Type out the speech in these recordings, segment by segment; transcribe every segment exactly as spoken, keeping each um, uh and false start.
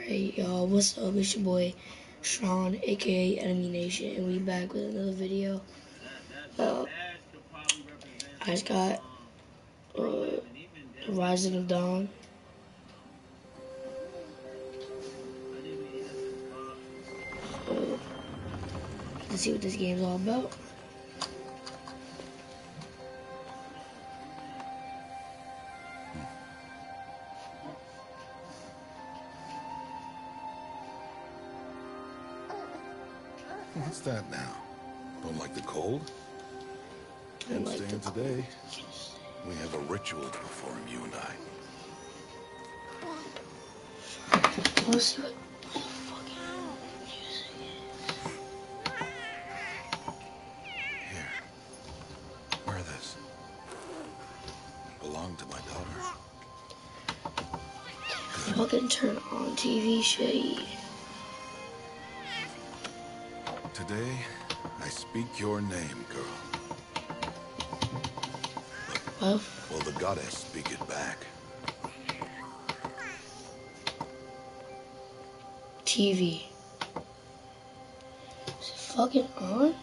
Alright, y'all, what's up? It's your boy Sean, aka Enemy Nation, and we back with another video. Uh, I just got uh, Rising of Dawn. So, let's see what this game's all about. What's that now? Don't like the cold? Don't Can't like stand the today. We have a ritual to perform, you and I. Let's see what Here. Wear this. It belonged to my daughter. fucking turn on T V shade. Today, I speak your name, girl. Well, Will the goddess speak it back? T V. Is it fucking on?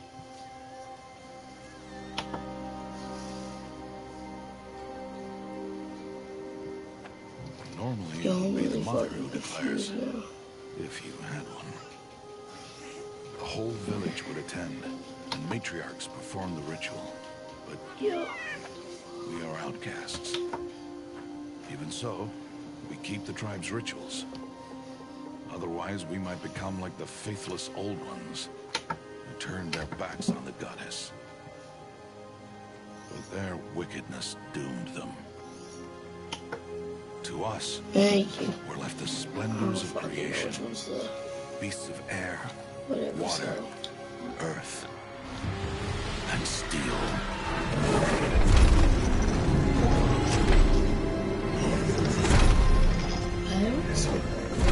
Normally, Yo, it I'm would be the really mother fucking who declares, confused now. if you had one. The whole village would attend, and matriarchs perform the ritual. But Yo. we are outcasts. Even so, we keep the tribe's rituals. Otherwise, we might become like the faithless old ones, who turned their backs on the goddess. But their wickedness doomed them. To us, Thank you. were left the splendors of creation, Which one's the beasts of air, whatever? water, So. earth, and steel. Whatever. So.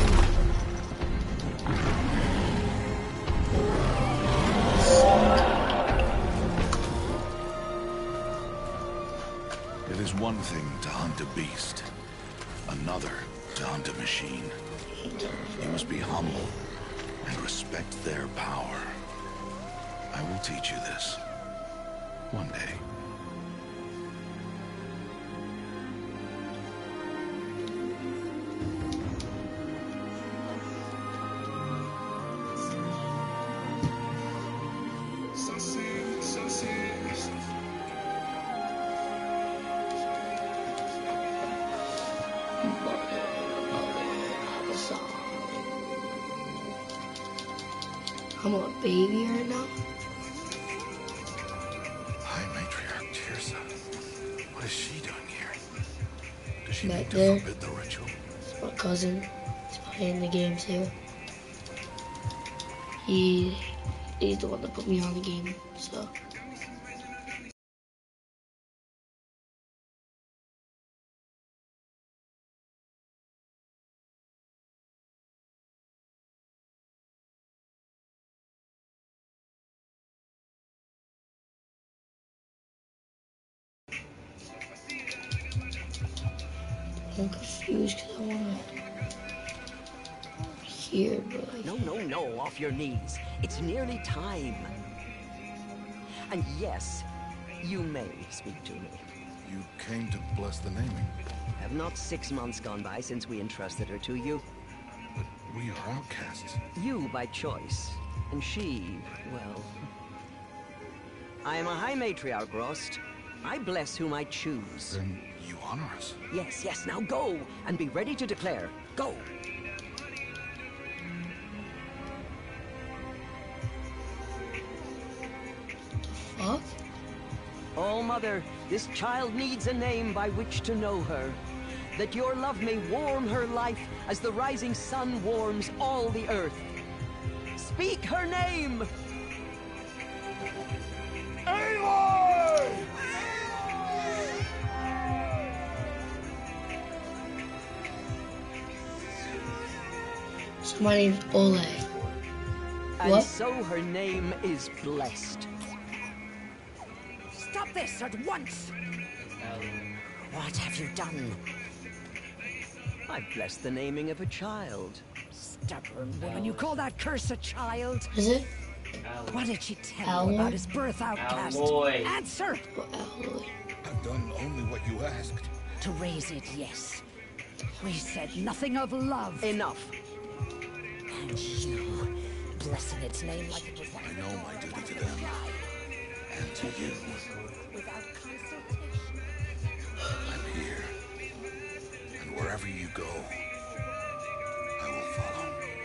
It is one thing to hunt a beast, another to hunt a machine. You must be humble and respect their power. I will teach you this one day. I'm a baby right now. High Matriarch Tirsa. What is she doing here? Does she Back need to there. forbid the ritual? My cousin is playing the game too. He he's the one that put me on the game, so. I'm confused because I want to hear, but like, No, no, no, off your knees. It's nearly time. And yes, you may speak to me. You came to bless the naming, Have not six months gone by since we entrusted her to you? but we are outcasts. You by choice, and she, well... I am a High Matriarch, Rost. I bless whom I choose. Then you honor us. Yes, yes, now go, and be ready to declare. Go! fuck? Oh, Mother, this child needs a name by which to know her. That your love may warm her life as the rising sun warms all the earth. Speak her name! Aloy! So my name's Ole. And What? so her name is blessed. Stop this at once! What have you done? I've blessed the naming of a child. Stubborn woman, you call that curse a child? Is it? What did she tell Alloy? you about his birth outcast? Alloy. Answer! Oh, alloy. I've done only what you asked. To raise it, yes. We said nothing of love. Enough. And you, blessing its name like it was one I of know your my own. duty to them. And to you. Without consultation. I'm here. And wherever you go, I will follow.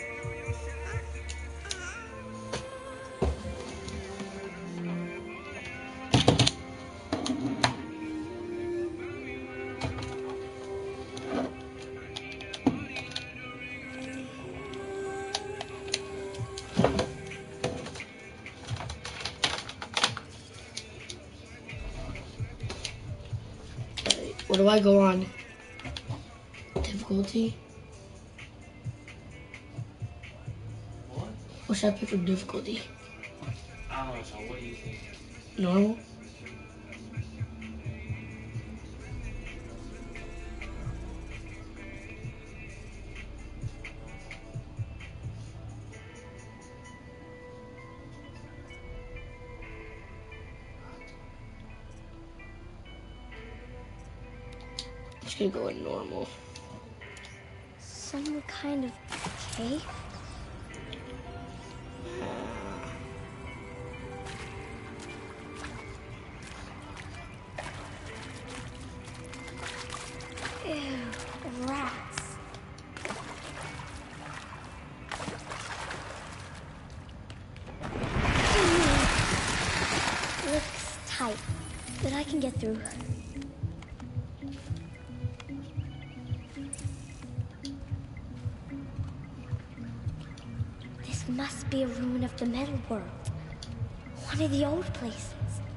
Where do I go on? Difficulty? What? What should I pick for difficulty? I don't know, so what do you think? Normal? Just gonna go in normal. Some kind of cave? Ew, rats. Looks tight, but I can get through. This must be a ruin of the metal world. One of the old places.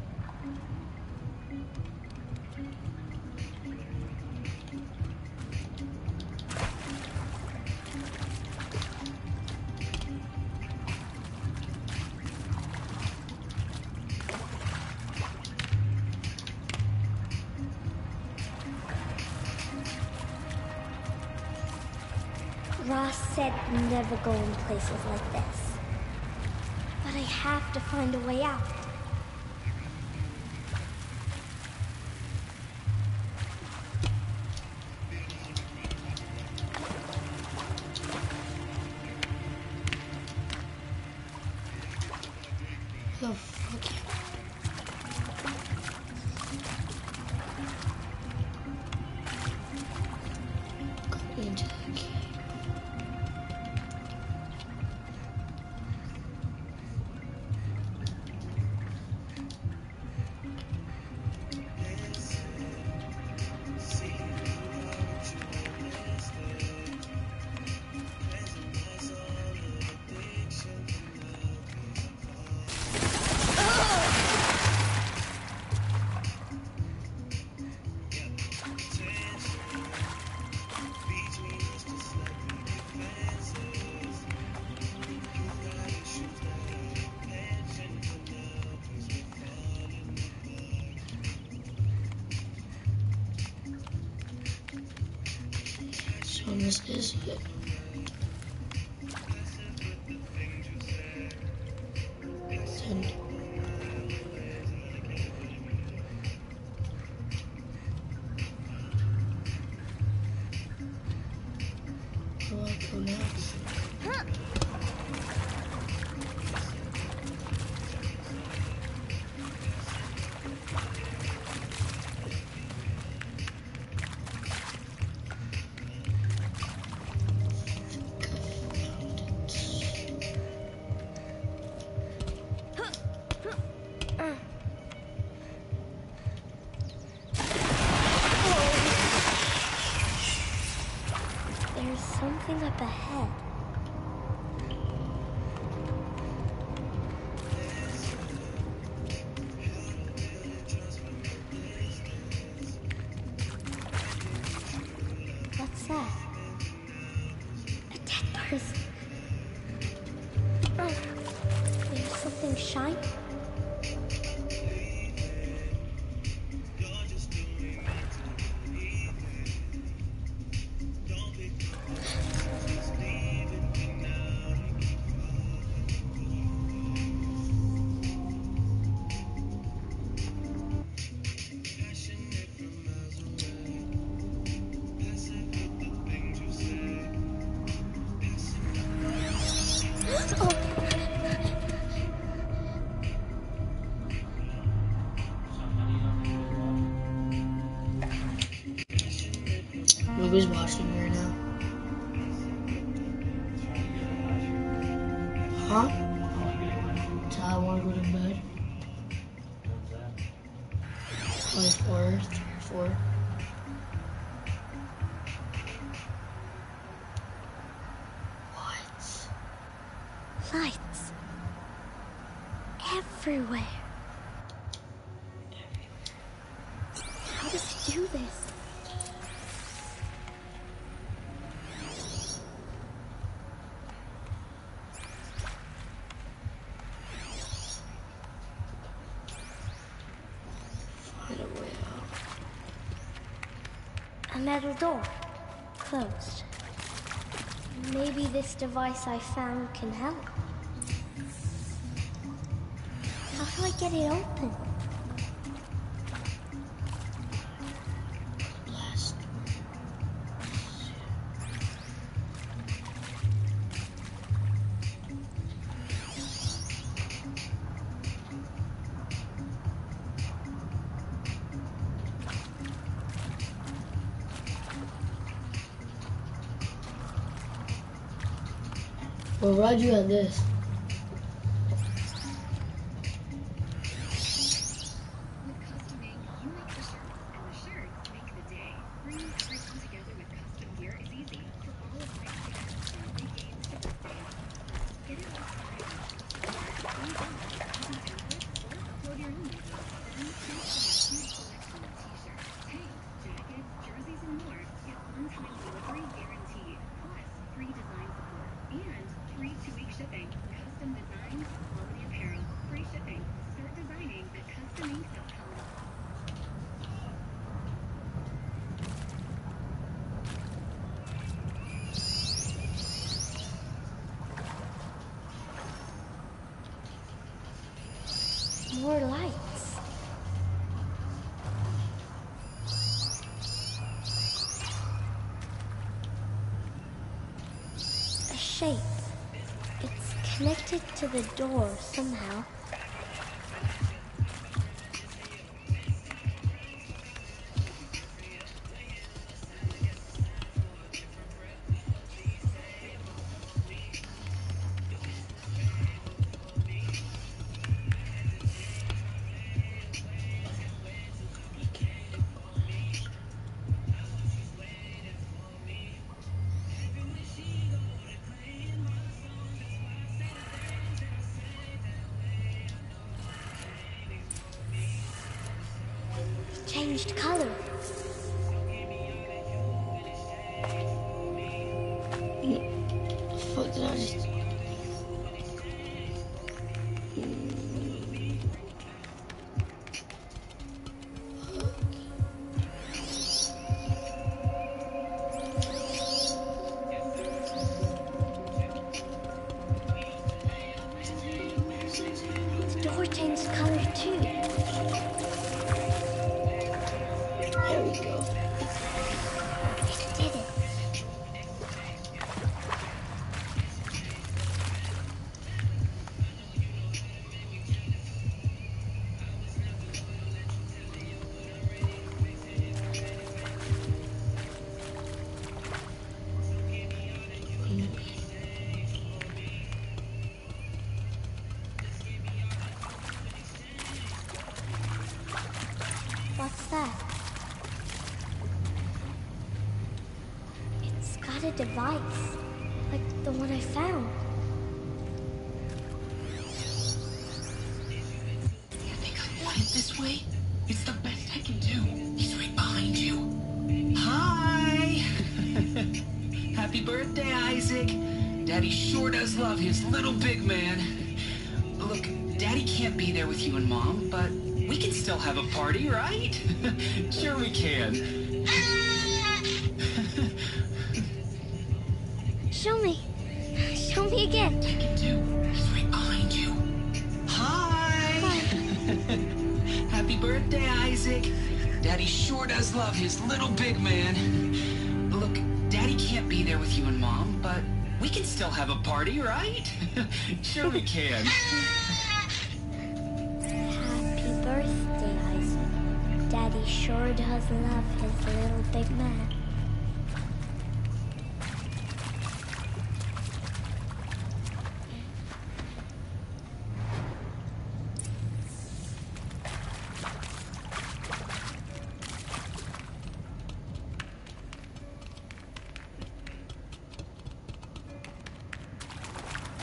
Ross said never go in places like this. But I have to find a way out. The fuck? Go into the key. So this is it. Send. Where do I go now? There's something up ahead. What's that? A dead person. Oh, there's something shiny. Huh? Till I want to go to bed. Like four, four. What? Lights. Everywhere. How does it do this? Find a way out. A metal door. Closed. Maybe this device I found can help. How do I get it open? Blast. Well, why'd you have this? With customing, you make the shirts, and the shirts make the day. Bringing everything together with custom gear is easy. For all of life's tasks, from big games to birthdays. Get it all started with custom gear. You can template or upload your own videos. Then choose from a huge selection of t-shirts, tanks, jackets, jerseys, and more. Get on-time delivery guaranteed. Plus, free design support. And free two-week shipping. Custom designs, quality apparel, free shipping. Start designing at custom ink dot com. More lights. A shape. It's connected to the door somehow. Changed color. Fuck did I just... The door changed color too. There we go. It did it. What's that? It's got a device, like the one I found. You think I want it this way? It's the best I can do. He's right behind you. Hi! Happy birthday, Isaac. Daddy sure does love his little big man. Look, Daddy can't be there with you and Mom, but we can still have a party, right? Sure we can. Show me. Show me again. I can do. He's right behind you. Hi! Hi. Happy birthday, Isaac. Daddy sure does love his little big man. Look, Daddy can't be there with you and Mom, but we can still have a party, right? Sure we can. Happy birthday, Isaac. Daddy sure does love his little big man.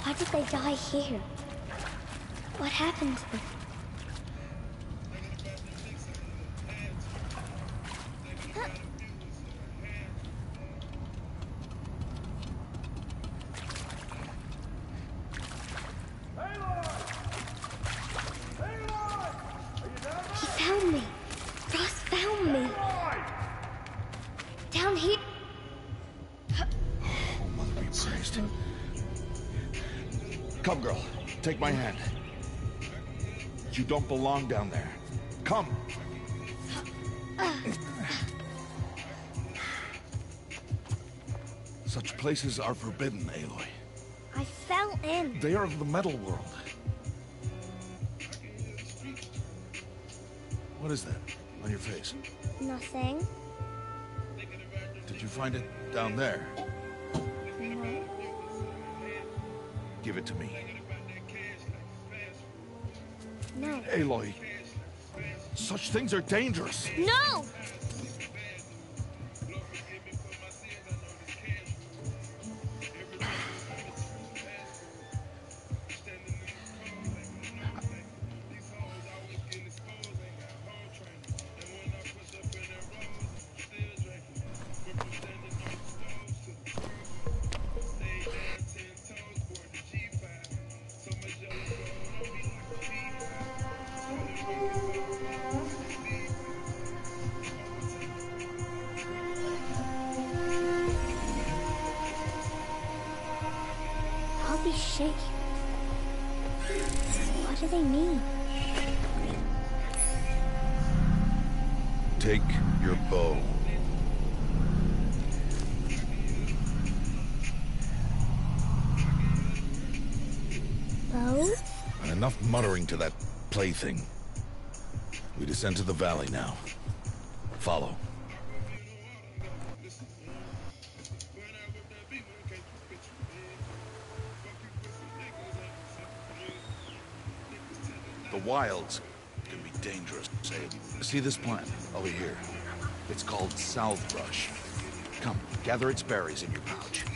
Why did they die here? What happened to them? He found me. Ross found me. Down here. Oh, Mother be praised. Come, girl. Take my hand. You don't belong down there. Come. Such places are forbidden, Aloy. I fell in. They are of the metal world. What is that on your face? Nothing. Did you find it down there? No. Give it to me. No. Aloy, such things are dangerous. No! All these shapes. What do they mean? Take your bow. Bow? And enough muttering to that plaything. We descend to the valley now. Follow. The wilds can be dangerous. Say, see this plant over here? It's called salvebrush. Come, gather its berries in your pouch.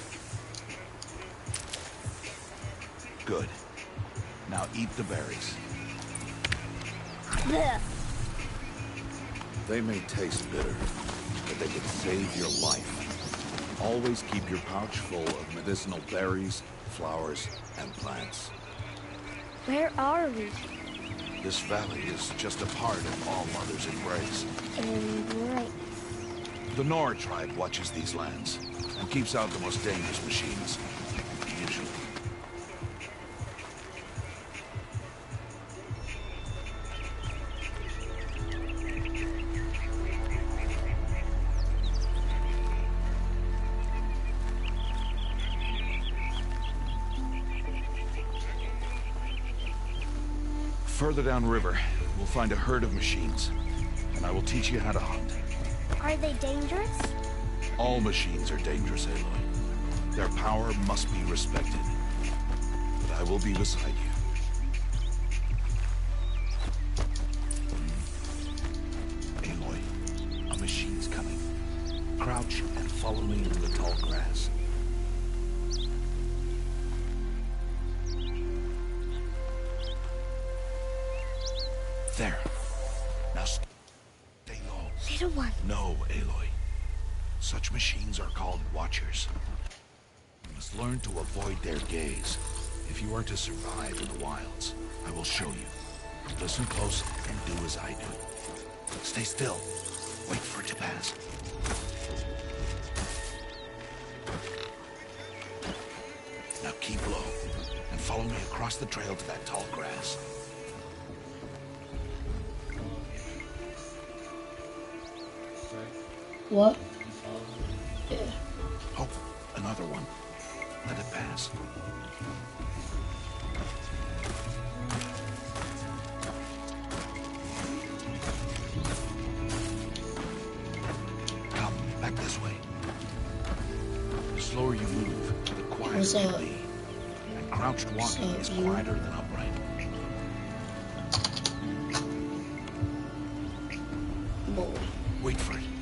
Good. Now eat the berries. Blech. They may taste bitter, but they can save your life. Always keep your pouch full of medicinal berries, flowers, and plants. Where are we? This valley is just a part of All Mother's embrace. Embrace. The Nora tribe watches these lands and keeps out the most dangerous machines, usually. Further downriver, we'll find a herd of machines, and I will teach you how to hunt. Are they dangerous? All machines are dangerous, Aloy. Their power must be respected. But I will be beside you. Aloy, a machine's coming. Crouch and follow me into the tall grass. There. Now stay low. Little one. No, Aloy. Such machines are called Watchers. You must learn to avoid their gaze if you are to survive in the wilds. I will show you. Listen close and do as I do. Stay still. Wait for it to pass. Now keep low and follow me across the trail to that tall grass. What? Yeah. Oh, another one. Let it pass. Come, back this way. The slower you move, the quieter What's you'll up? be. And crouched walking up, is you? quieter than upright. Boy. Wait for it.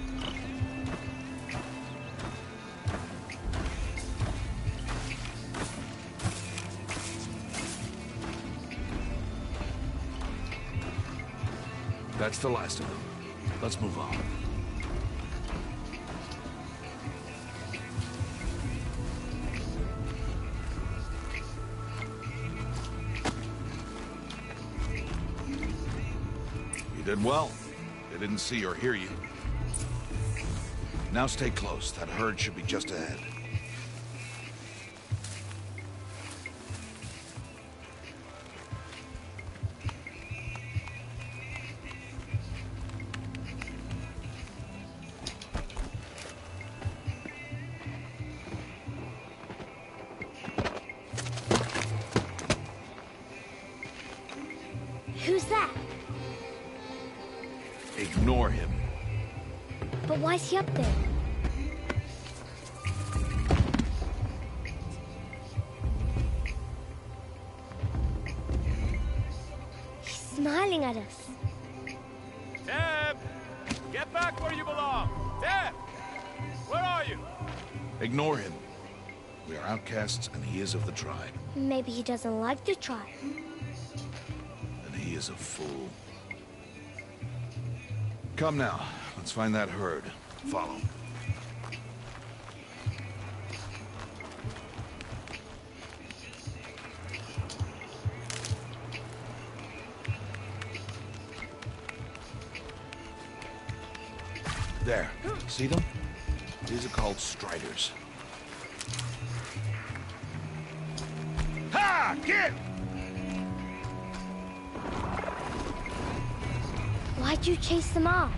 That's the last of them. Let's move on. You did well. They didn't see or hear you. Now stay close. That herd should be just ahead. Who's that? Ignore him. But why's he up there? He's smiling at us. Teb! Get back where you belong! Teb! Where are you? Ignore him. We are outcasts, and he is of the tribe. Maybe he doesn't like the tribe. And he is a fool. Come now. Let's find that herd. Follow. There. See them? These are called striders. Ha! Get! Why'd you chase them off?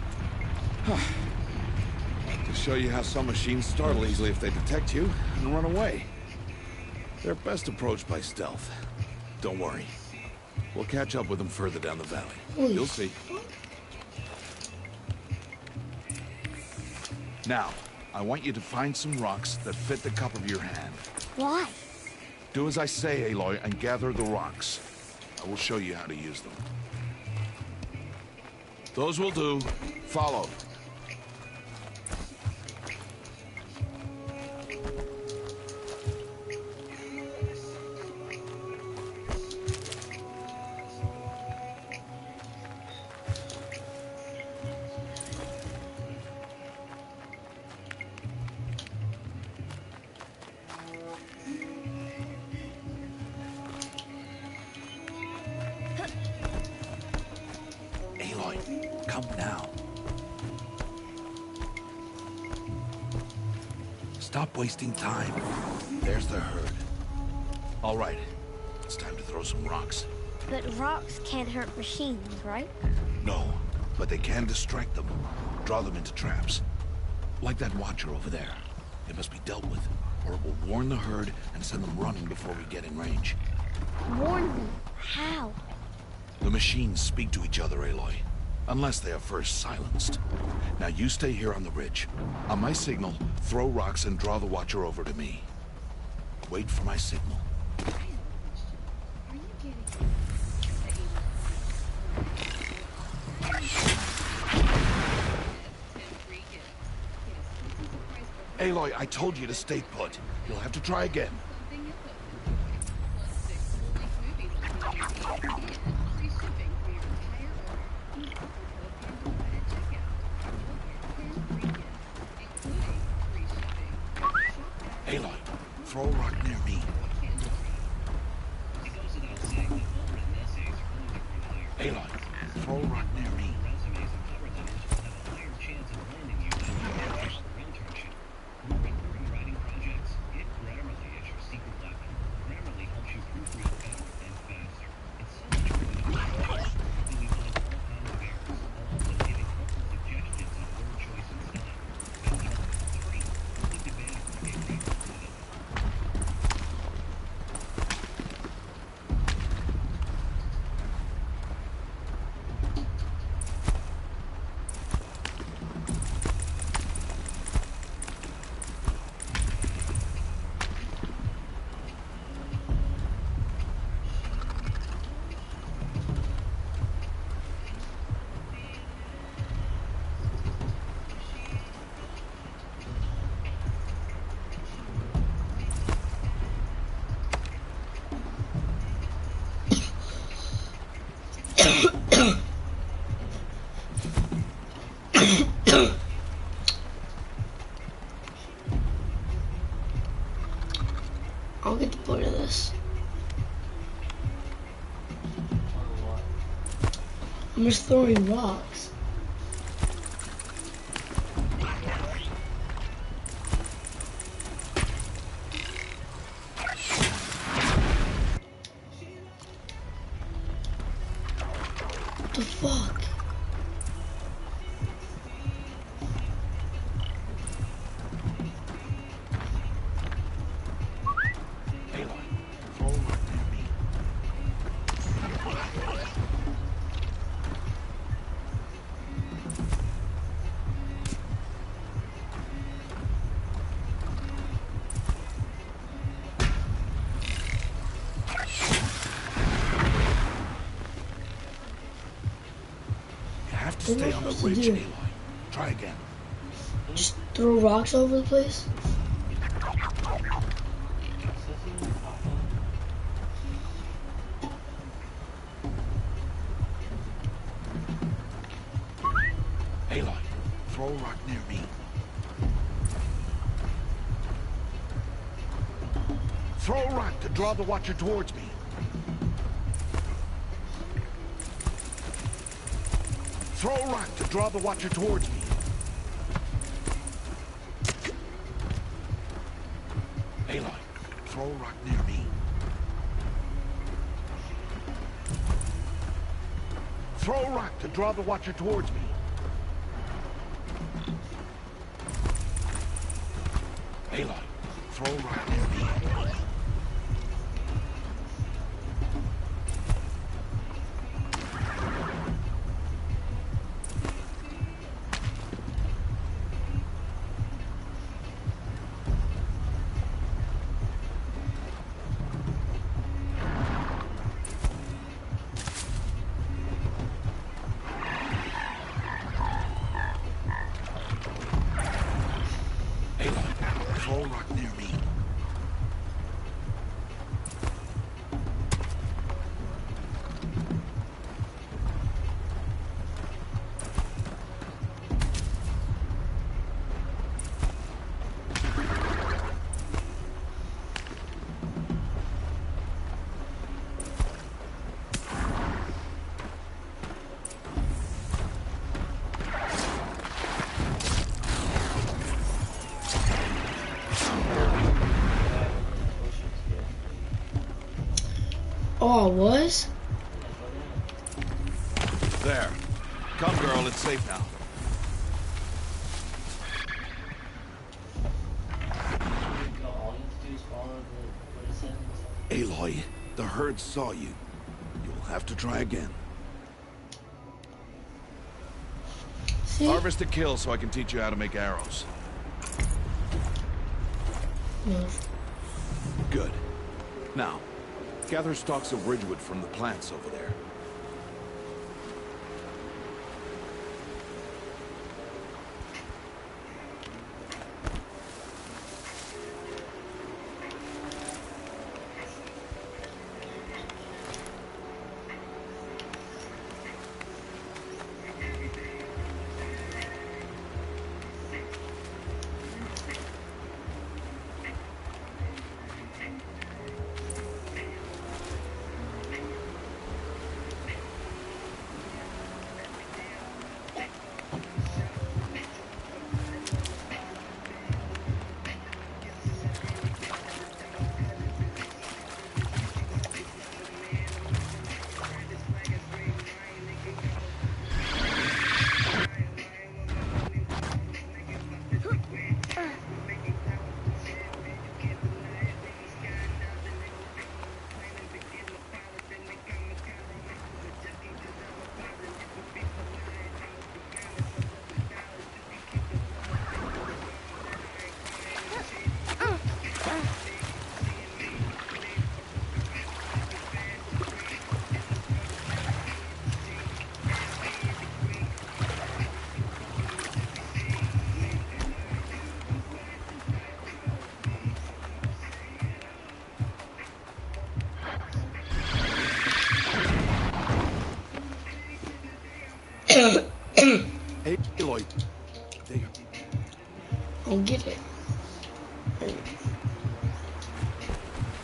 To show you how some machines startle easily if they detect you and run away. They're best approached by stealth. Don't worry. We'll catch up with them further down the valley. You'll see. Now, I want you to find some rocks that fit the cup of your hand. Why? Do as I say, Aloy, and gather the rocks. I will show you how to use them. Those will do. Follow. Aloy, come now. Stop wasting time. There's the herd. All right, it's time to throw some rocks. But rocks can't hurt machines, right? No, but they can distract them. Draw them into traps. Like that watcher over there. It must be dealt with, or it will warn the herd and send them running before we get in range. Warn them? How? The machines speak to each other, Aloy. Unless they are first silenced. Now you stay here on the ridge. On my signal, throw rocks and draw the watcher over to me. Wait for my signal. Aloy, I told you to stay put. You'll have to try again. Aloy, throw a rock near me. Aloy, throw a rock near me. I'll get the point of this. I'm just throwing rocks. What the fuck? Stay on the ridge, Aloy. Try again. Just throw rocks over the place? Aloy, throw a rock near me. Throw a rock to draw the Watcher towards me. Throw a rock to draw the Watcher towards me. Aloy, throw a rock near me. Throw a rock to draw the Watcher towards me. Aloy, throw a rock near me. Throw a rock near me. Oh, it was? There. Come, girl, it's safe now. Aloy, the herd saw you. You'll have to try again. See? Harvest a kill so I can teach you how to make arrows. Move. Good. Now, gather stalks of ridgewood from the plants over there. Hey, Aloy. There. I'll get it.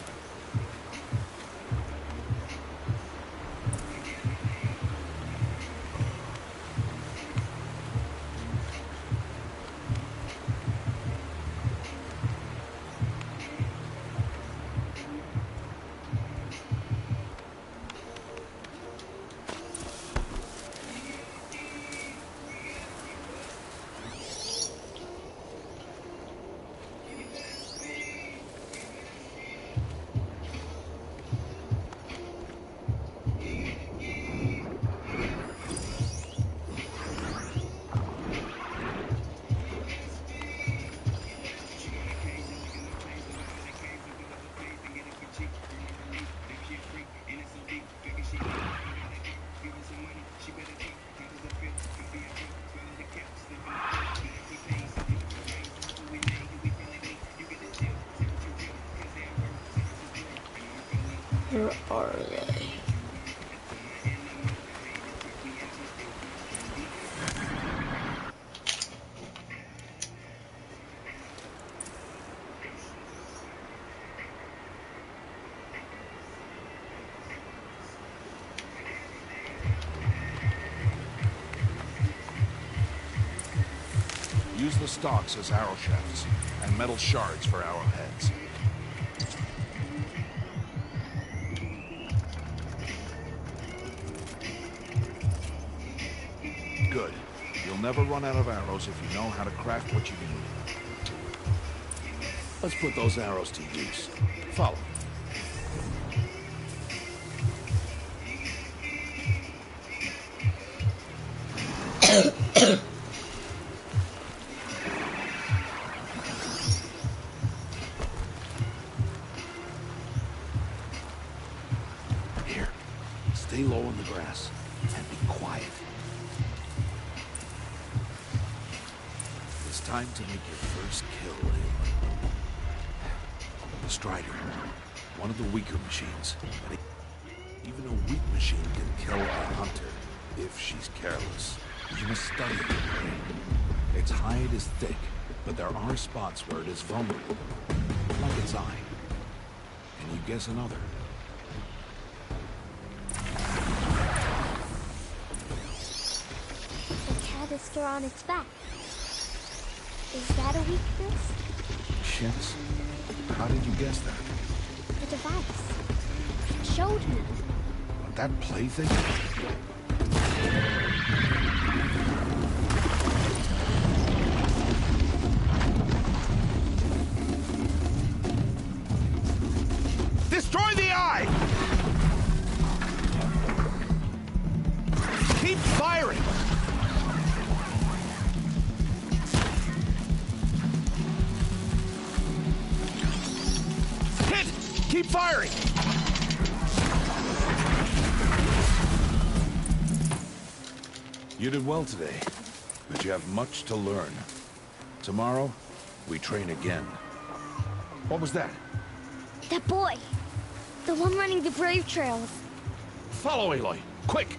Where are they? Use the stalks as arrow shafts, and metal shards for arrowheads. Good. You'll never run out of arrows if you know how to craft what you need. Let's put those arrows to use. Follow. Here, stay low in the grass and be quiet. It's time to make your first kill. The Strider, one of the weaker machines. But even a weak machine can kill a hunter if she's careless. You must study it. Its hide is thick, but there are spots where it is vulnerable, like its eye. Can you guess another? The canister on its back. Is that a weakness? Shit. How did you guess that? The device. It showed me. That plaything? Destroy the eye! Keep firing! Hit! Keep firing! You did well today, but you have much to learn. Tomorrow, we train again. What was that? That boy. The one running the brave trails. Follow Aloy, quick!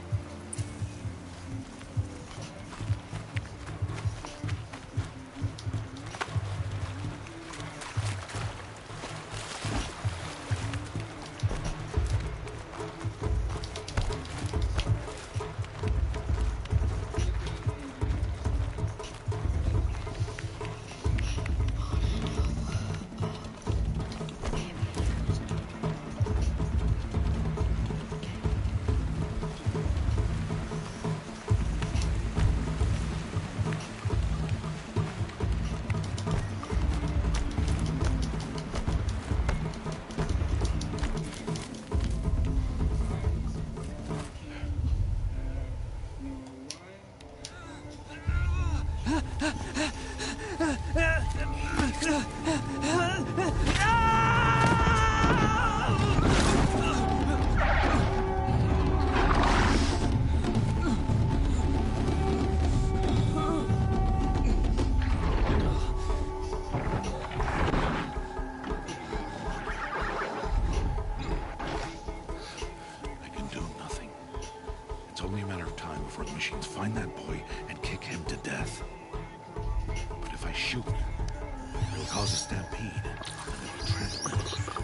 Find that boy and kick him to death. But if I shoot, it'll cause a stampede, and they'll trample him.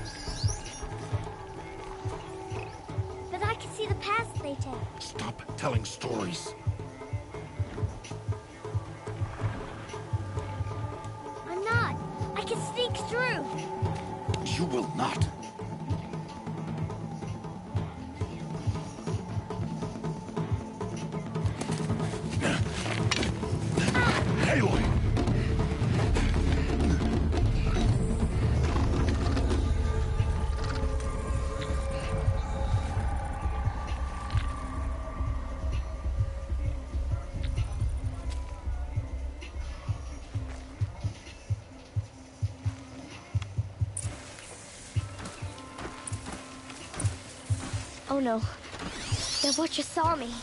But I can see the paths they take. Stop telling stories. I'm not. I can sneak through. You will not. Aloy! Oh no. That Butcher saw me.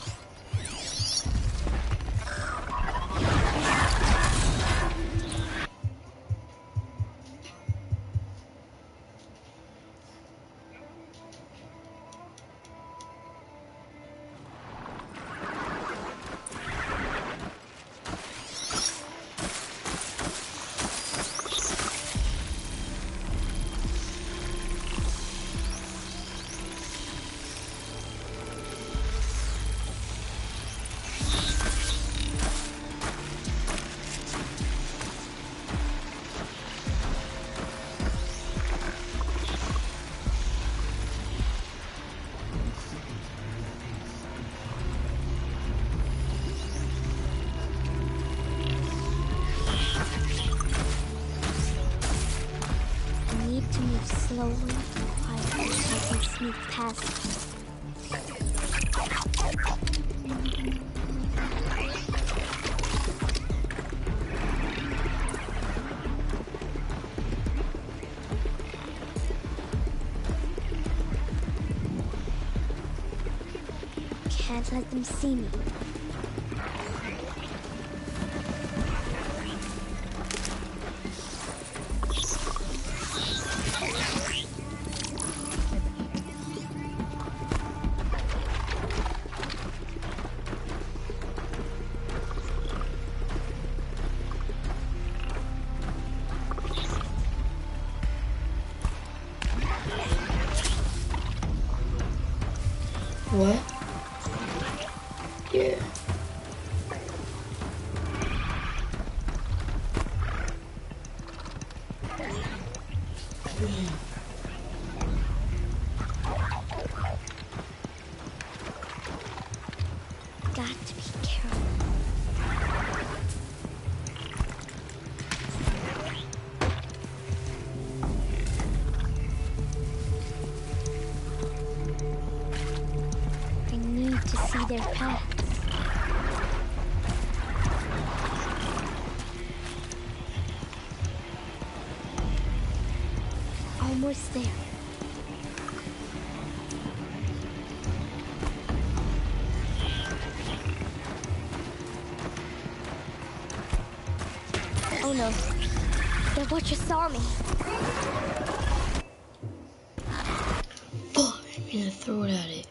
slowly and quietly as I sneak past them. Can't let them see me. What? Yeah. Got to be careful. I need to see their paths. Almost there. Oh no. The Watcher saw me. Fuck, I'm gonna throw it at it.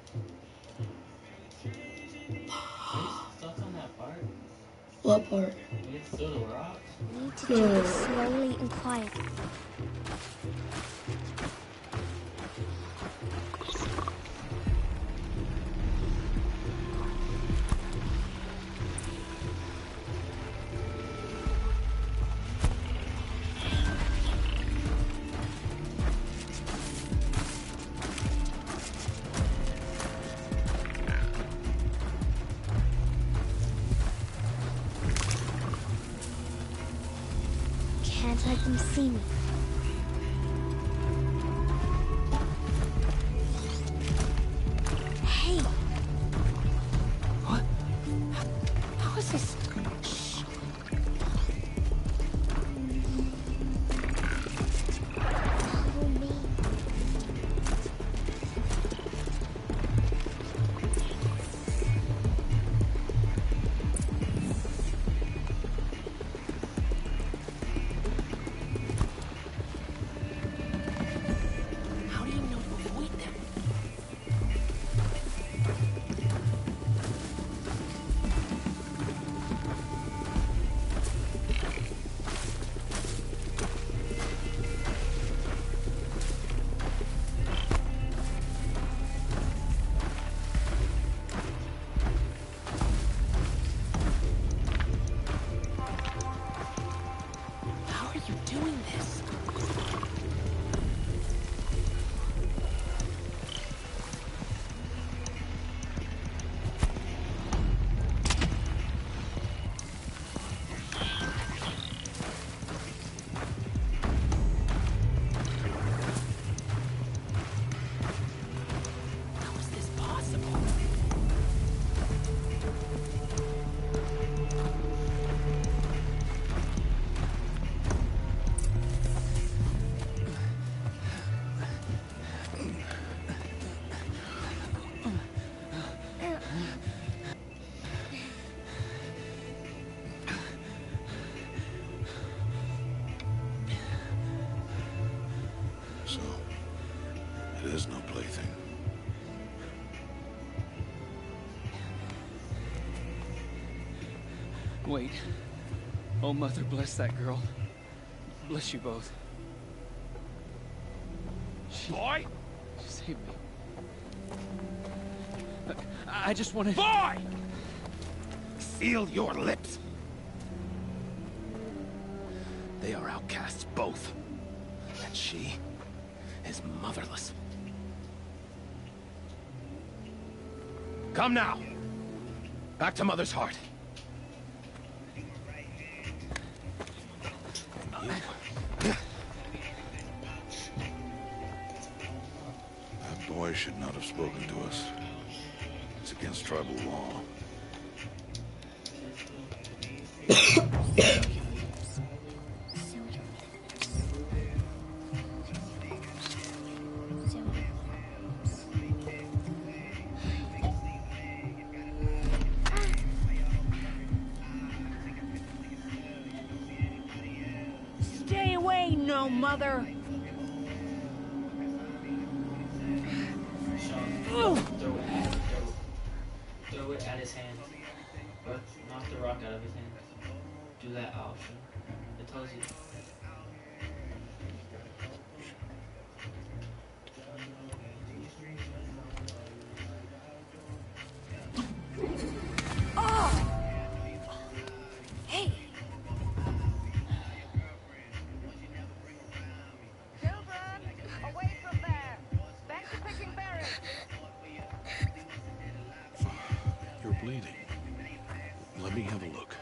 Stuff on that part. What part? We can throw the rocks. Need to do this slowly and quietly. Can't let them see me. Hey! What? How is this? Shh. Follow me. How do you know to avoid them? How are you doing this? How is this possible? So, it is no plaything. Wait. Oh, Mother, bless that girl. Bless you both. She, Boy! she saved me. I, I just wanted... Boy! Seal your lips. They are outcasts, both. And she is motherless. Come now. Back to Mother's heart. boy should not have spoken to us. It's against tribal law. Stay away, no mother! Throw it, throw, throw it at his hand. Or knock the rock out of his hand. Do that option. It tells you. Hey! Away from there! Back to picking berries! You're bleeding. Let me have a look.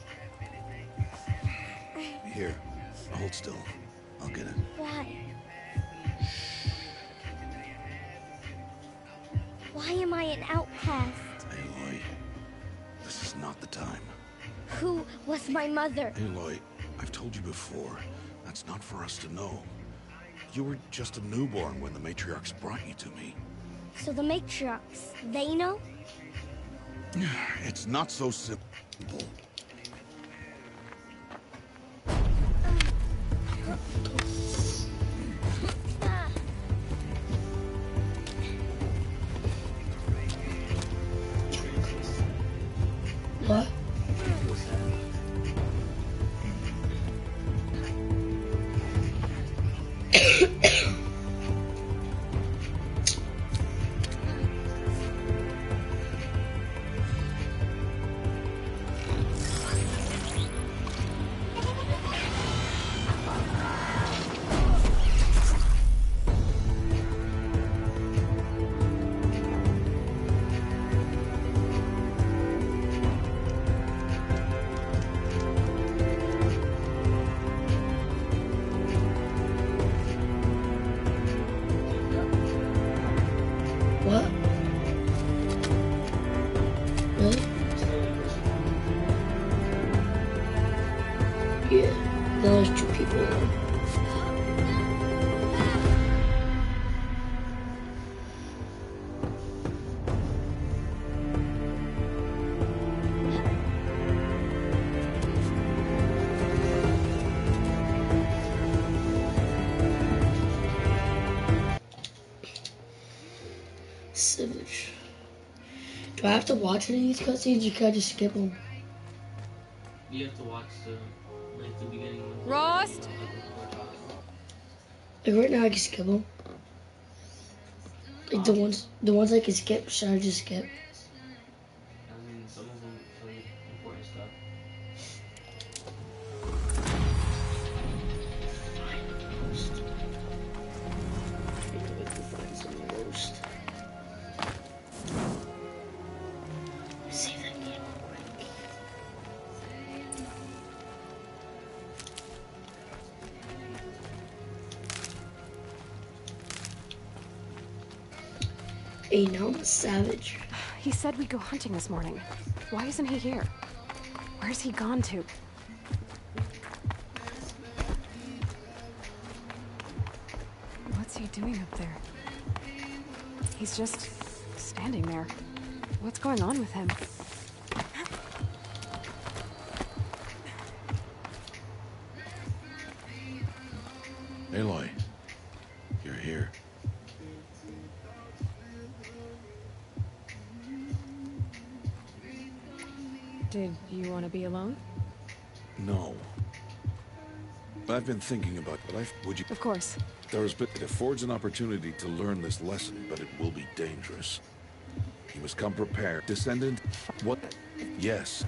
Here, hold still. I'll get it. Why? Why am I an outcast? Aloy, this is not the time. Who was my mother? Aloy, I've told you before, that's not for us to know. You were just a newborn when the matriarchs brought you to me. So the matriarchs, they know? It's not so simple. What? What? Really? Yeah, now there's two people there. Savage. Do I have to watch any of these cutscenes or can I just skip them? You have to watch the, like, the beginning one. Rost! Like right now I can skip them. Like the ones, the ones I can skip, should I just skip? I mean, some of them tell you important stuff. Save that game real quick. Hey, now I'm a savage. He said we'd go hunting this morning. Why isn't he here? Where's he gone to? What's he doing up there? He's just standing there. What's going on with him? Aloy, you're here. Did you want to be alone? No. I've been thinking about life. Would you? Of course. There has been. It affords an opportunity to learn this lesson, but it will be dangerous. You must come prepared. Descendant? What? Yes.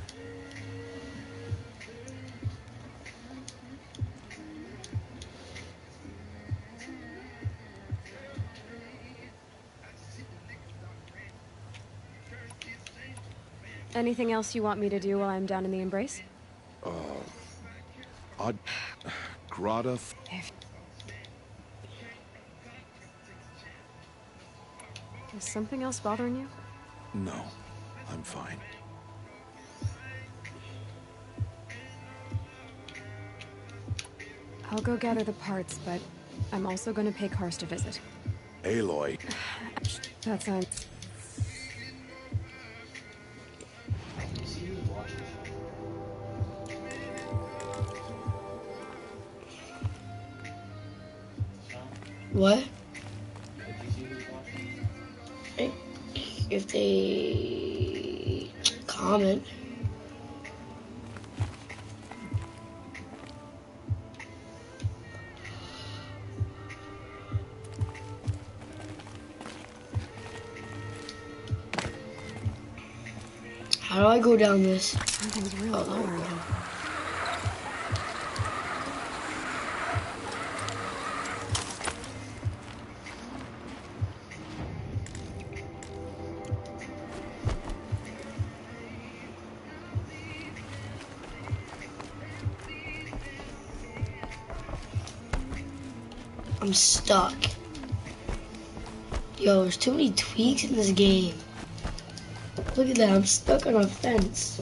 Anything else you want me to do while I'm down in the Embrace? Uh... Odd... Grata... If... Is something else bothering you? No, I'm fine. I'll go gather the parts, but I'm also going to pay Karst a visit. Aloy. That sounds... What? If they comment. How do I go down this? Something's real oh, bothering him. I'm stuck. Yo, there's too many tweaks in this game. Look at that, I'm stuck on a fence.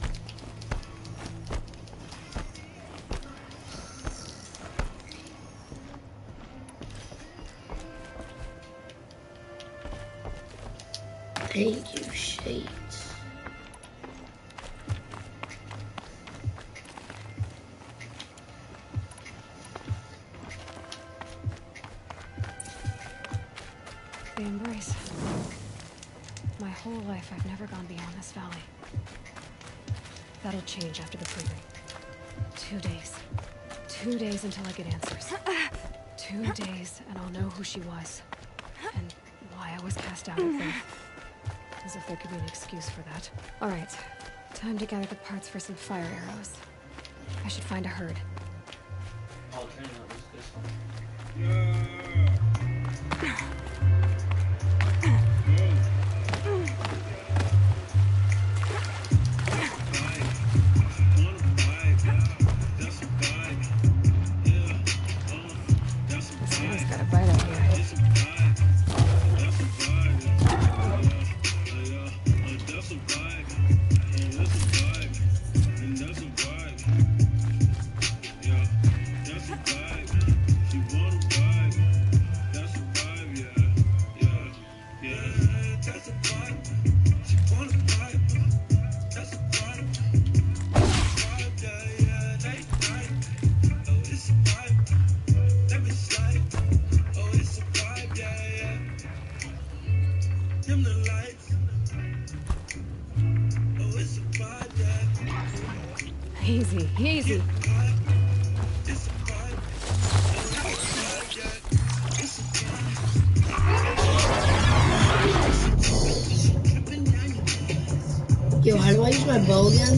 Thank you, Shades. The embrace. My whole life, I've never gone beyond this valley. That'll change after the proving. Two days. Two days until I get answers. Two days, and I'll know who she was. And why I was cast out at birth. As if there could be an excuse for that. Alright. Time to gather the parts for some fire arrows. I should find a herd. Oh, turn out this one. Easy, easy. Yo, how do I use my bow again?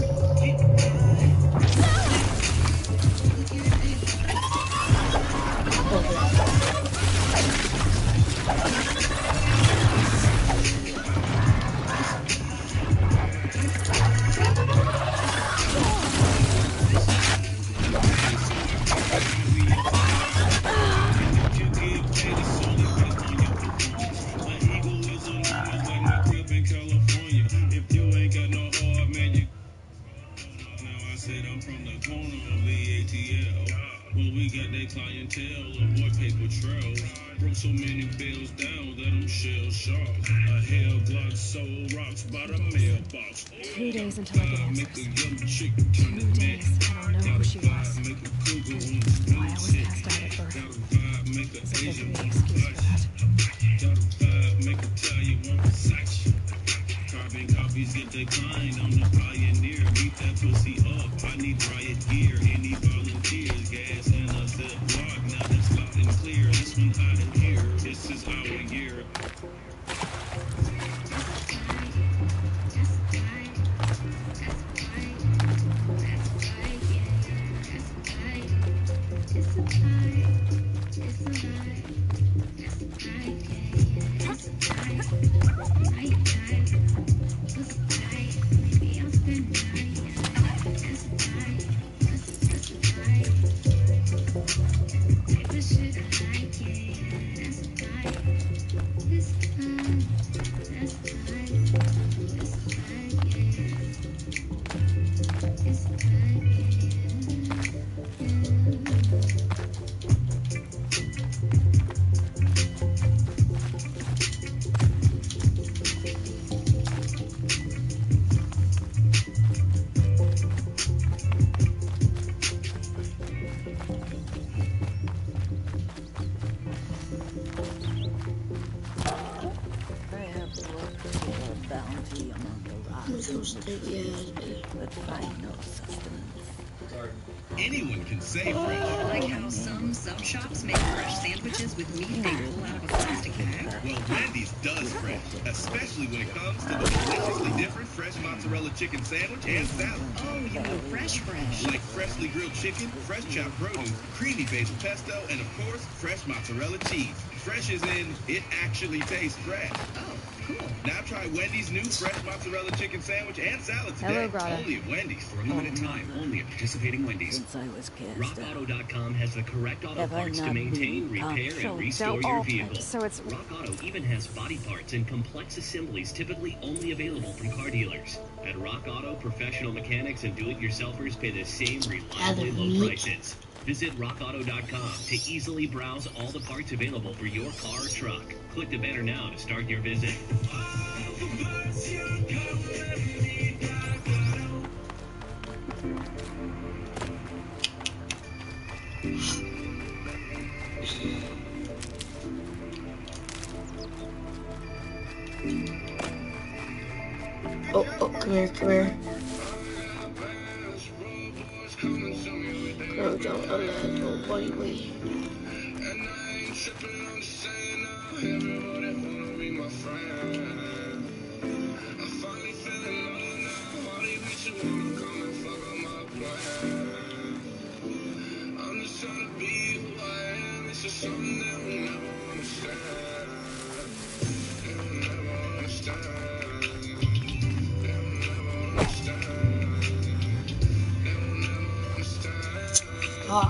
Two days until I get answers. Two days, and I'll know who she was. And why I was cast out at birth. As if there could be an excuse for that. Carbon copies get declined. I'm the pioneer. Beat that pussy up. I need riot gear. Any volunteers? Gas and a zip block. Now that's loud and clear. This one out of here. This is our year. plenty among the I'm so rocks, sticky ass, baby. but find no sustenance. Anyone can say fresh. Like how some sub shops make fresh sandwiches with meat they pull out of a plastic bag. Well, Wendy's does fresh, especially when it comes to the deliciously different fresh mozzarella chicken sandwich and salad. Oh, you mean fresh fresh. Like freshly grilled chicken, fresh chopped produce, creamy basil pesto, and of course, fresh mozzarella cheese. Fresh is in, it actually tastes fresh. Oh, cool. Now try Wendy's new fresh mozzarella chicken sandwich and salad today. Hello, Grotto. Only at Wendy's. For a limited time, only at participating Wendy's. Since I was cast rock auto dot com has the correct auto Have I parts to not maintain, been repair, controlled? and restore So, your oh, vehicle. so it's- Rock Auto even has body parts and complex assemblies typically only available from car dealers. At Rock Auto, professional mechanics and do-it-yourselfers pay the same reliably low prices. Visit rock auto dot com to easily browse all the parts available for your car or truck. Click the banner now to start your visit. Oh, oh, come here, come here. Girl, don't let nobody wait. Ah.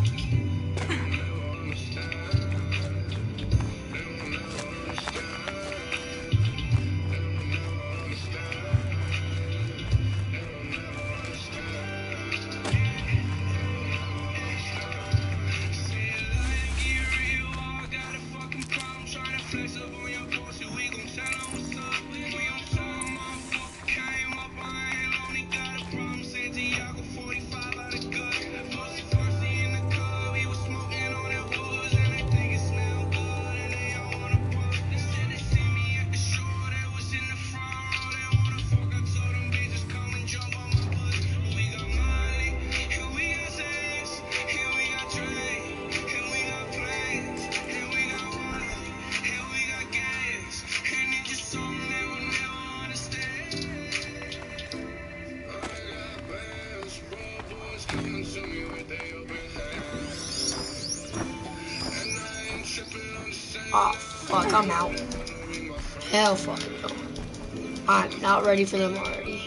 Oh, fuck, I'm out. Hell fuck no. I'm not ready for them already.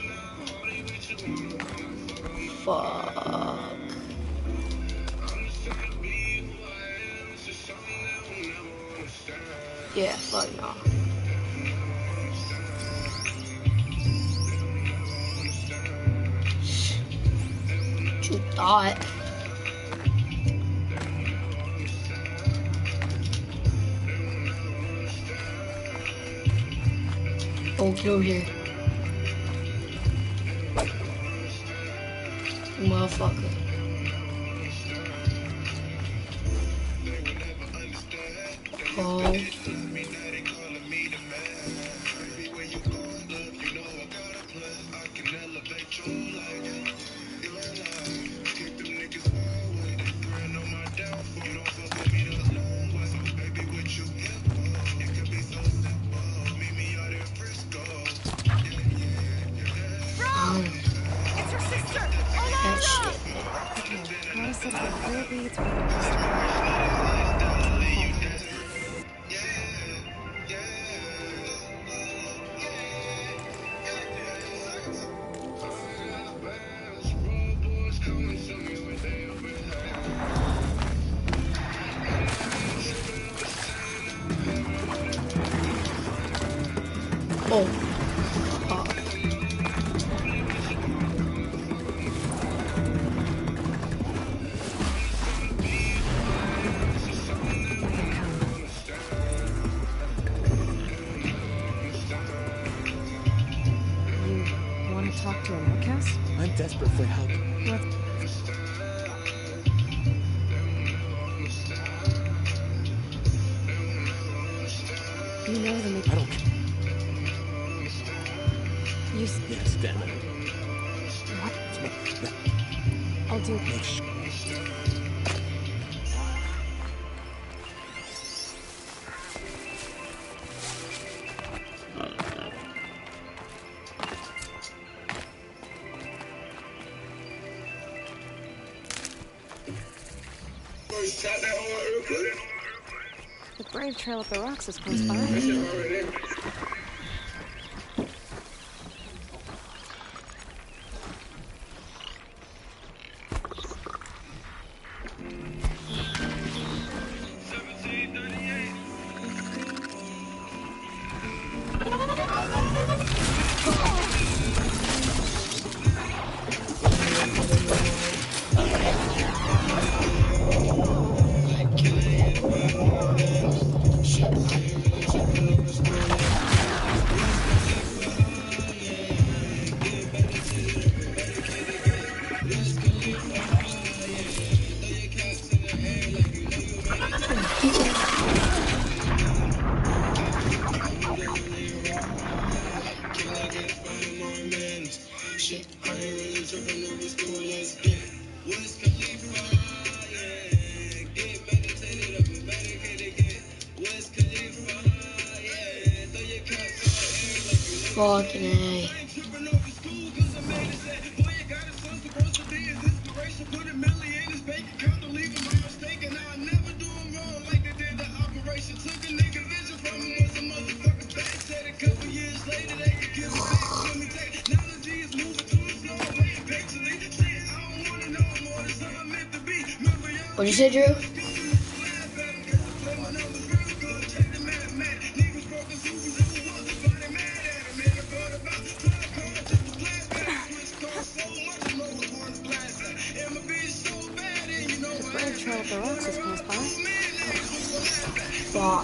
Fuck. Yeah, fuck no. What you thought? Oh, get over here. Motherfucker. Oh. It's her sister! That shit. Grotto said that clearly it's Oh. Talk to an outcast? I'm desperate for help. What? You know the I don't. You s- Yes, damn it. What? I'll do. The Brave Trail up the rocks is close by. Fucking A. What'd you say, Drew? The Brave Trail up the rocks is close by. Fuck.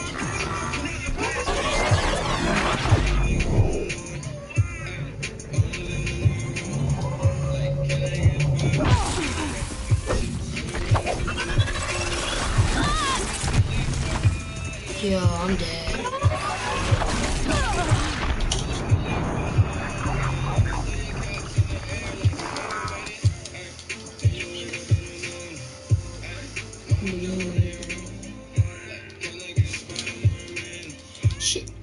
Yo, I'm dead. Shit.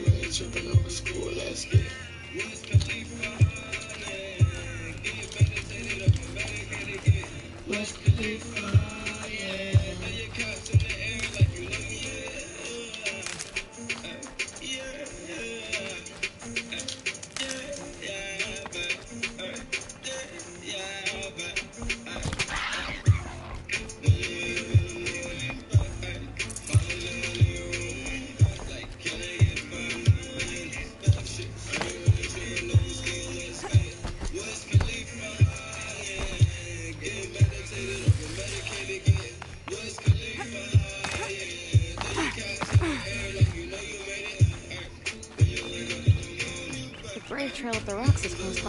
The Brave Trail up the rocks is close by.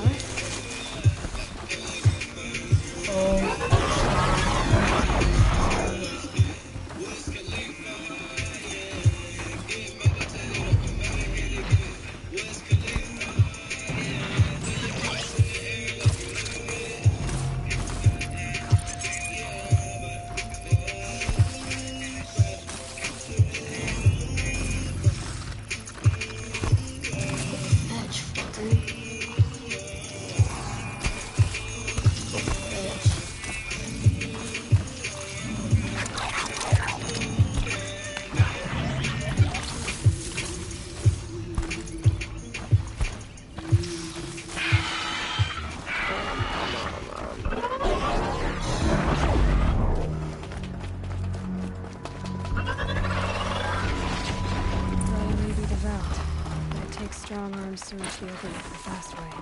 Strong arms to reach the opening the fast way.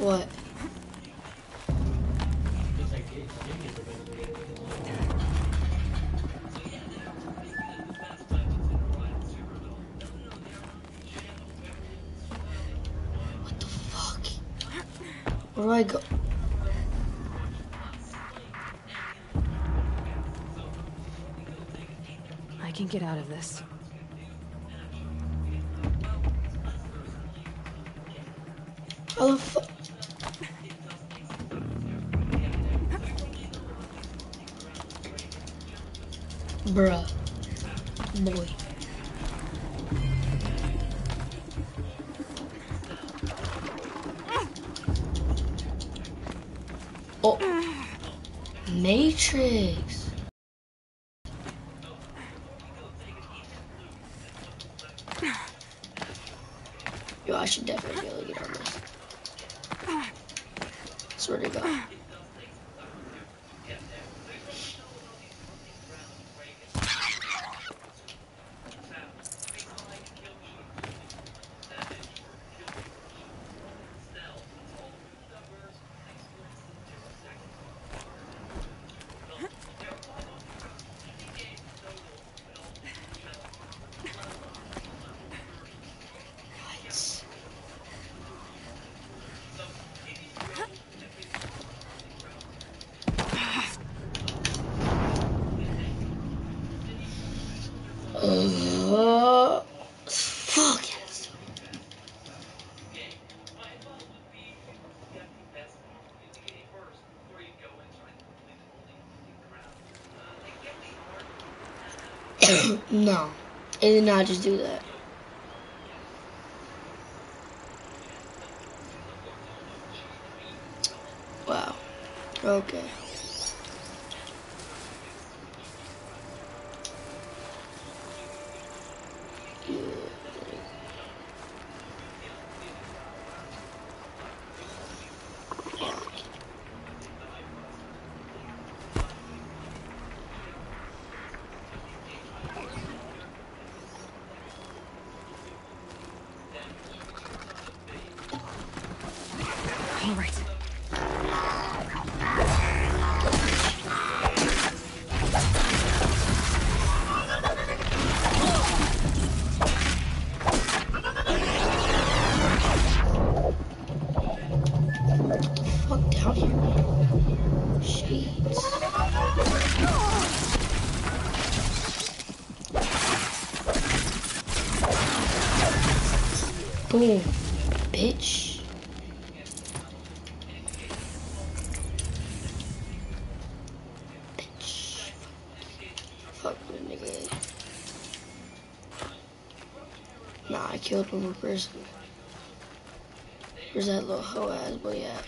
What? It's like, it, Jimmy is the best way to make it look. What the fuck? Where do I go? I can get out of this. How the fuck? Bruh. Boy. Oh. Matrix. Yo, I should definitely be able to get on this. Swear to God. Uh, fuck yes. No, it did not just do that. Wow. Okay. All right. Fuck down here. Shades. Boom, bitch. Bitch. Fuck the nigga. Nah, I killed one more person. Where's that little hoe ass boy at?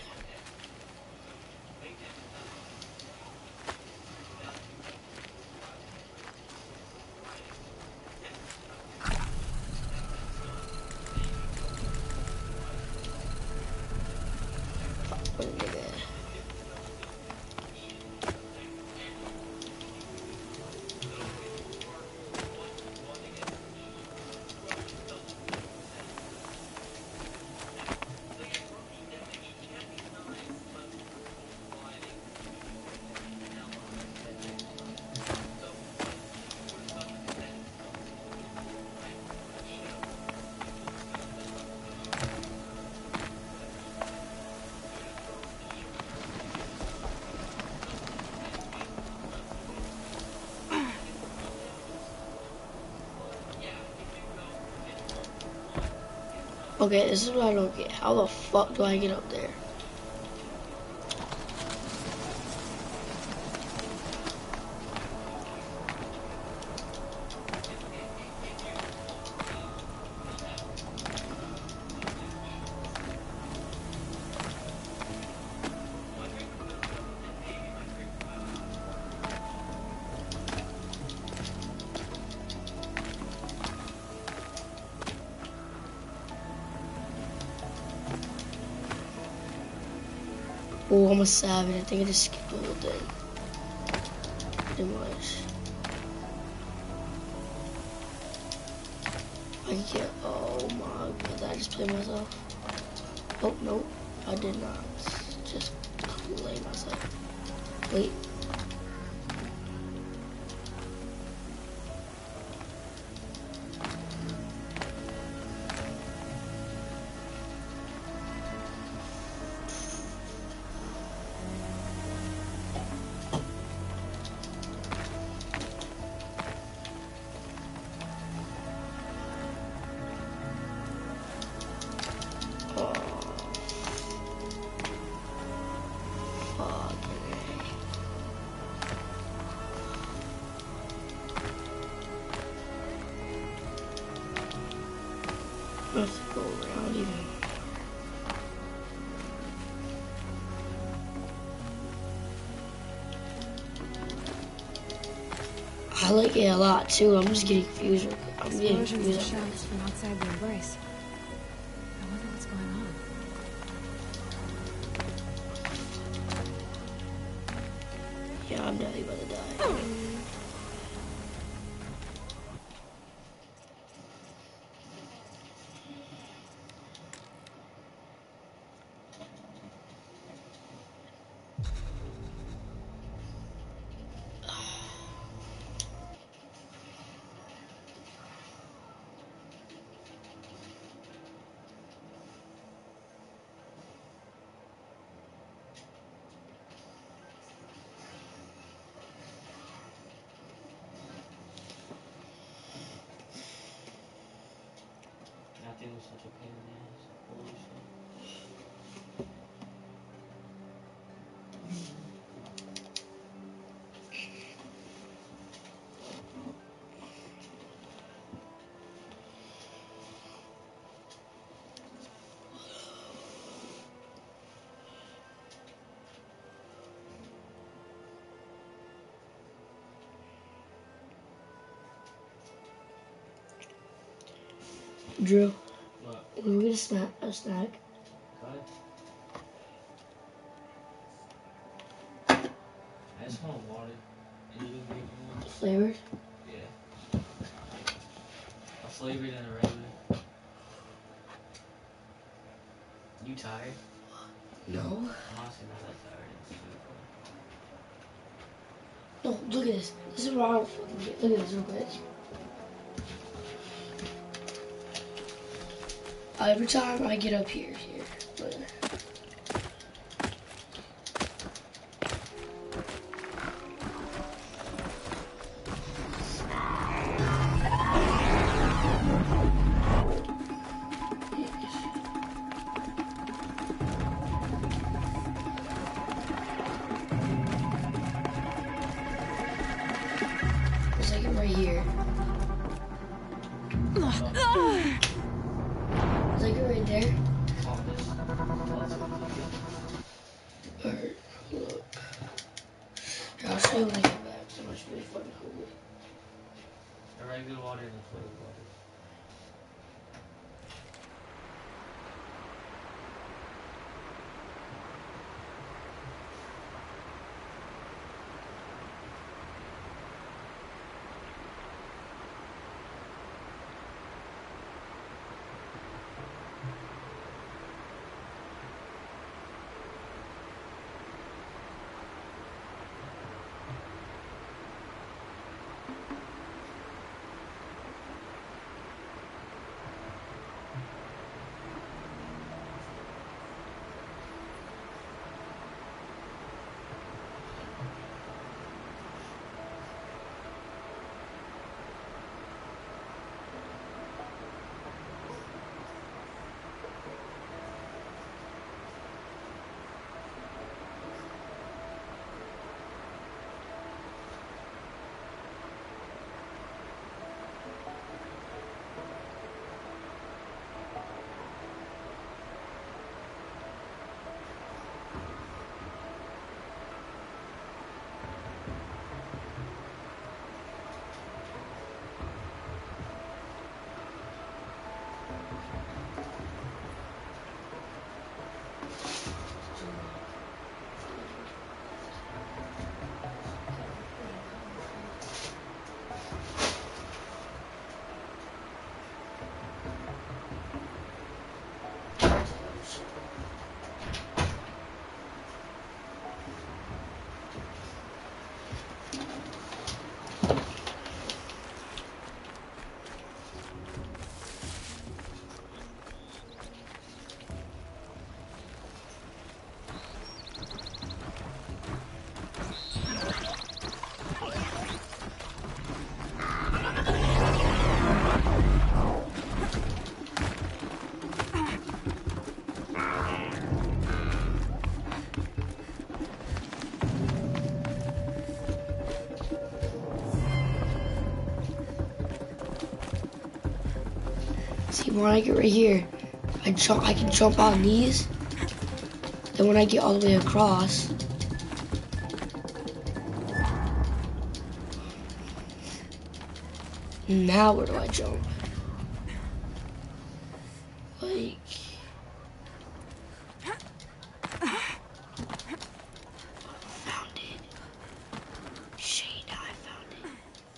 Okay, this is what I don't get. How the fuck do I get up there? Oh, I'm a savage. I think I just skipped the whole thing. Pretty much. I can get. Oh my god, did I just play myself? Oh, nope. I did not just lay myself. Wait. Let's go around even. I like it a lot too. I'm just getting confused. I'm getting Explosions and confused. shouts from outside the embrace. I wonder what's going on. Yeah, I'm definitely about to die. That thing was such a pain in the ass. Holy shit. Drew, What? we're gonna snack a snack. Good. I just want water. And you can give me one. Flavored? Yeah. A flavored and a regular. You tired? No. I'm honestly not that tired. It's super No, look at this. This is what I don't fucking get. Look at this real quick. Uh, every time I get up here, here. Look. It's like right here. It's like right there. Alright, look. Here, I'll show you when I get back. So much really fucking hungry. A regular water and a flavored water. See, when I get right here, I jump. I can jump on these. Then when I get all the way across, now where do I jump? Like. Found it. Shade, I found it.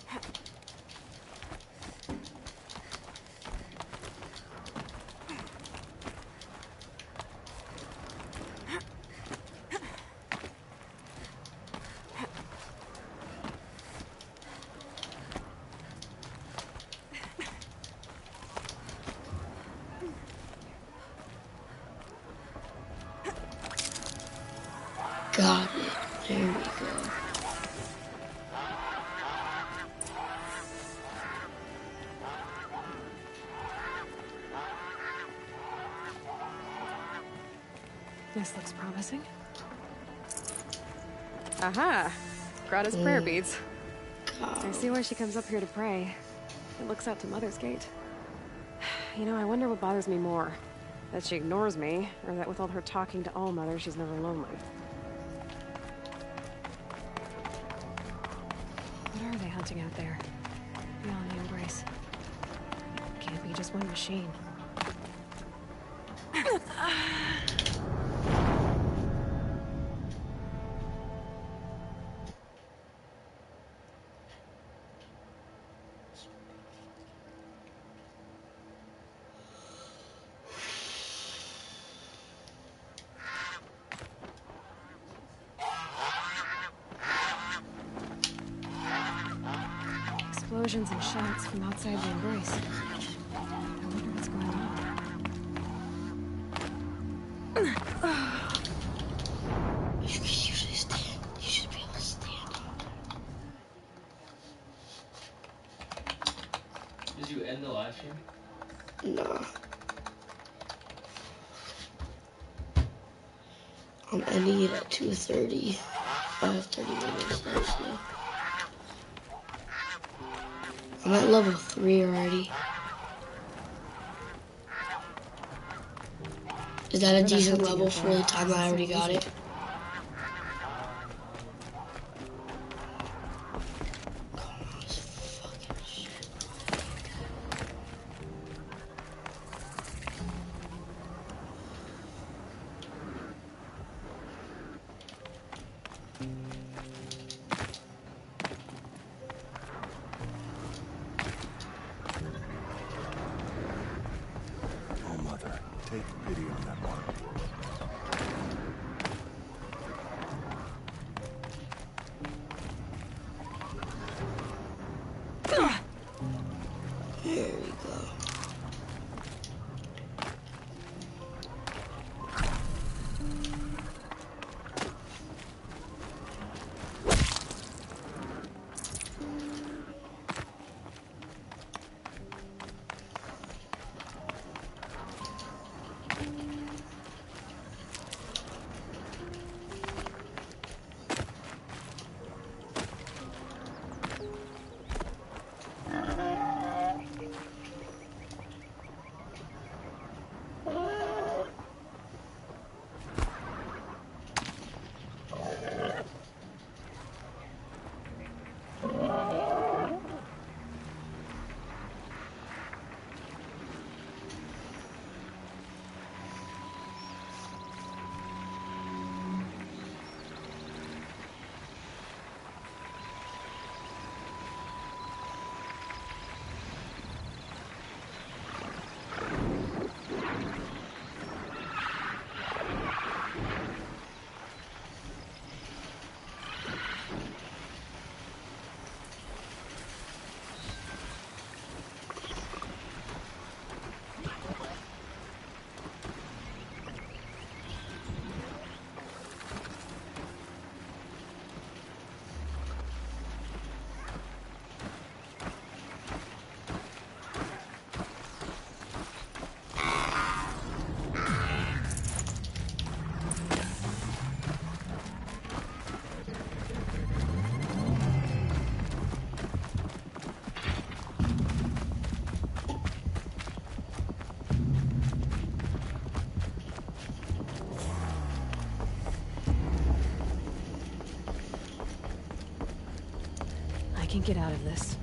Got it. There we go. This looks promising. Aha! Grata's mm. prayer beads. God. I see why she comes up here to pray. It looks out to Mother's Gate. You know, I wonder what bothers me more. That she ignores me, or that with all her talking to All Mother, she's never lonely. What are they hunting out there? Beyond the Embrace. Can't be just one machine. Explosions and shouts from outside the Embrace. I wonder what's going on. You can usually stand. You should be able to stand. Did you end the live stream? Nah. I'm ending it at two thirty. I have thirty minutes left, so. I'm at level three already. Is that a decent level for the time I already got it? Take pity on that one. There we go. can get out of this.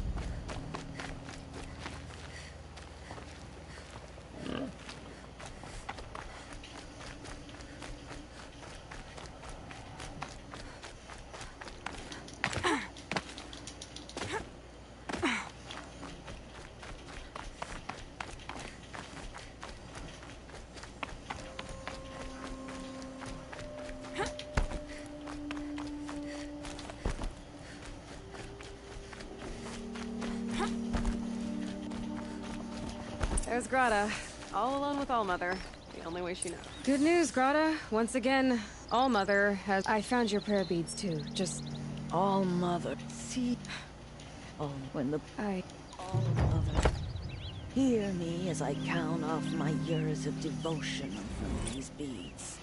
There's Grata, all alone with Allmother. The only way she knows. Good news, Grata. Once again, Allmother has... I found your prayer beads, too. Just... Allmother. See? Oh, when the... I... Allmother. Hear me as I count off my years of devotion from these beads.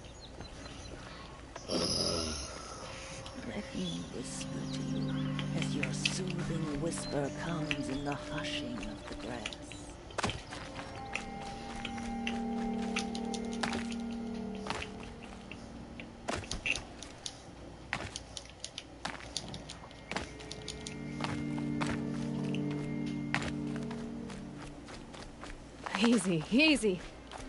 Let me whisper to you as your soothing whisper comes in the hushing of the grass. Easy, easy.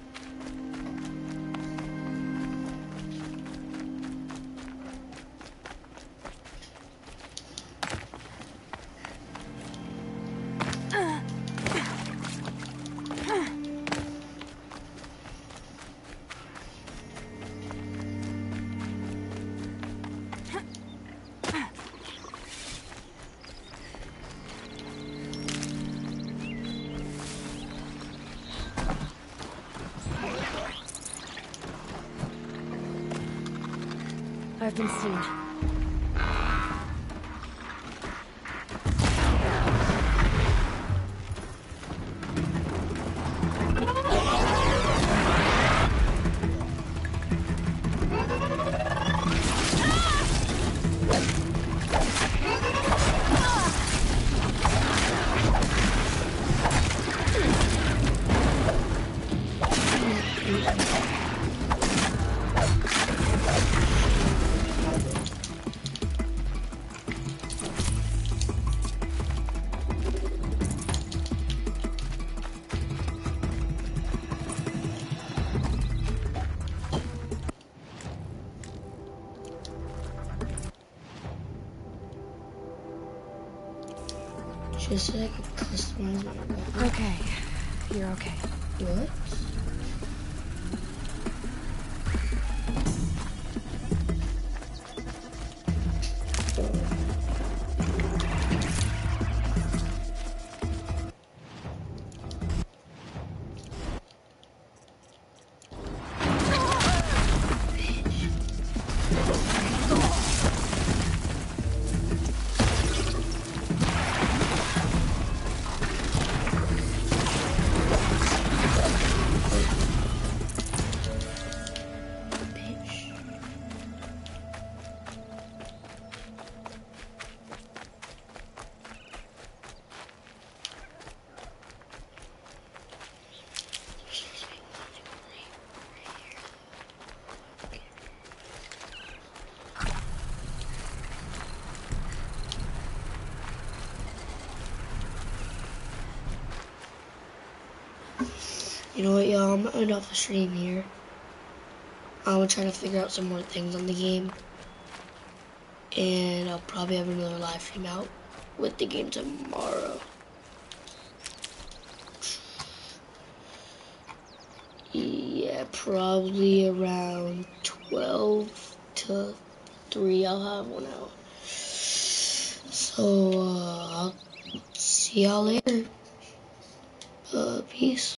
I've been seen. Just so I can customize my weapon. Okay, you're okay. What? You know what, y'all? I'm gonna end off the stream here. I'm gonna try to figure out some more things on the game. And I'll probably have another live stream out with the game tomorrow. Yeah, probably around twelve to three I'll have one out. So, uh, I'll see y'all later. Uh, peace.